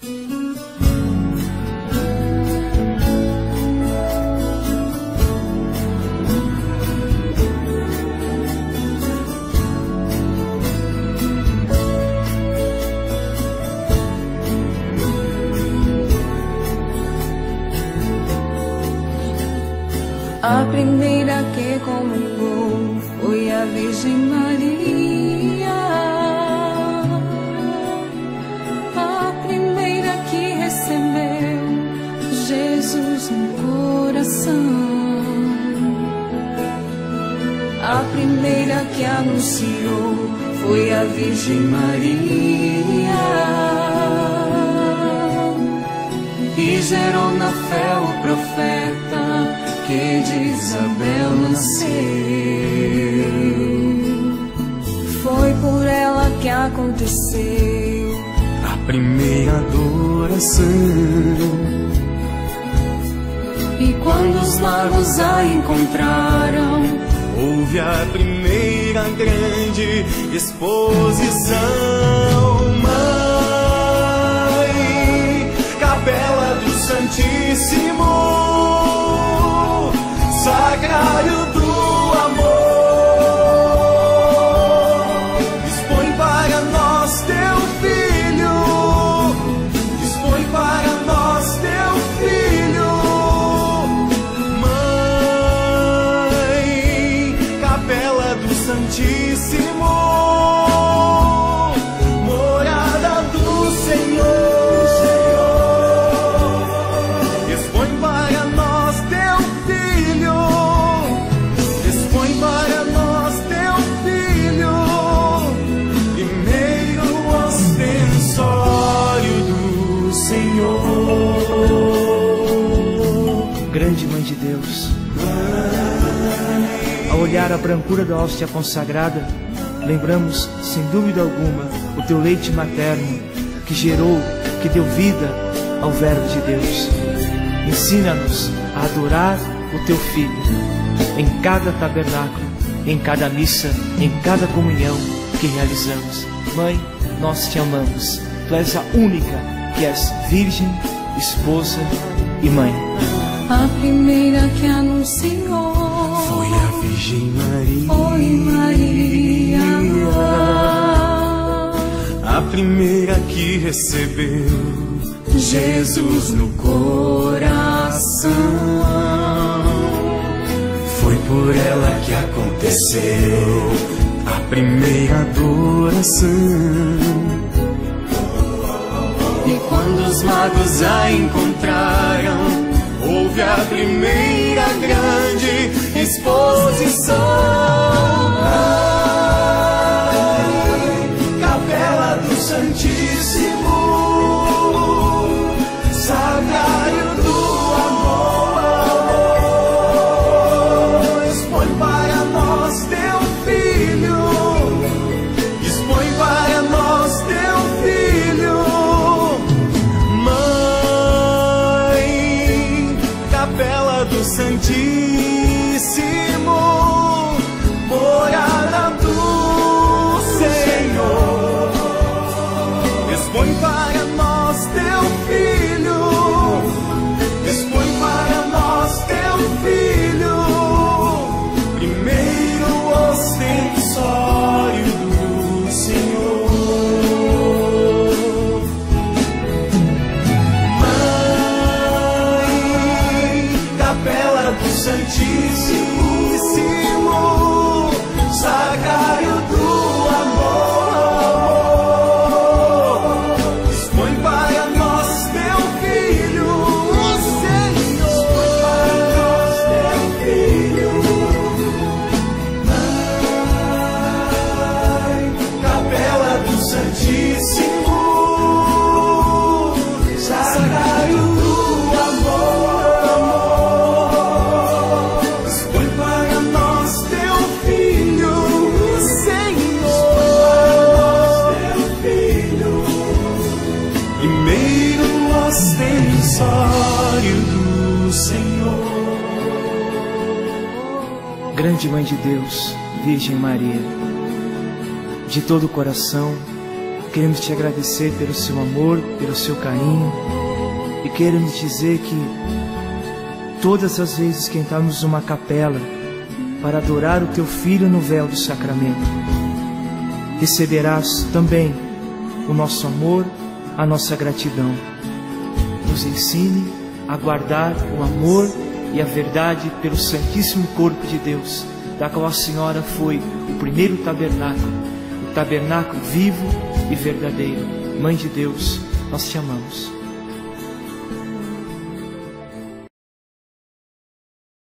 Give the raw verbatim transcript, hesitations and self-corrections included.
A primeira que comungou foi a Virgem Maria. A primeira que recebeu Jesus no coração. A primeira que anunciou foi a Virgem Maria. E gerou na fé o profeta que de Isabel nasceu. Foi por ela que aconteceu a primeira adoração. E quando os magos a encontraram, houve a primeira grande exposição. Mãe, capela do Santíssimo, Sacrário do amor, dispõe para nós teu filho, dispõe para nós teu filho. Mãe, capela do Santíssimo, morada do Senhor. Grande Mãe de Deus, ao olhar a brancura da hóstia consagrada, lembramos, sem dúvida alguma, o teu leite materno que gerou, que deu vida ao Verbo de Deus. Ensina-nos a adorar o teu Filho em cada tabernáculo, em cada missa, em cada comunhão que realizamos. Mãe, nós te amamos. Tu és a única que és virgem, esposa e mãe. A primeira que anunciou foi a Virgem Maria. Foi Maria. A primeira que recebeu Jesus no coração. Foi por ela que aconteceu a primeira adoração. E quando os magos a encontraram, houve a primeira grande exposição. Ai, capela do Santíssimo, Sacrário do amor, dispõe para nós teu Filho, dispõe para nós teu Filho. Mãe, capela do Santíssimo, morada do Senhor, dispõe para nós teu Filho, dispõe para nós teu Filho, primeiro ostensório do Senhor. Mãe, capela do Santíssimo, Sacrário do amor, dispõe para nós teu Filho, o Senhor, dispõe para nós teu Filho. Mãe, capela do Santíssimo, Sacrário do amor, dispõe para nós teu Filho, o Senhor, teu Filho, primeiro ostensório do Senhor. Grande Mãe de Deus, Virgem Maria, de todo o coração queremos te agradecer pelo seu amor, pelo seu carinho, e queremos dizer que todas as vezes que entrarmos numa capela para adorar o teu Filho no véu do sacramento, receberás também o nosso amor, a nossa gratidão. Nos ensine a guardar o amor e a verdade pelo Santíssimo Corpo de Deus, da qual a Senhora foi o primeiro tabernáculo, o tabernáculo vivo e verdadeiro. Mãe de Deus, nós te amamos.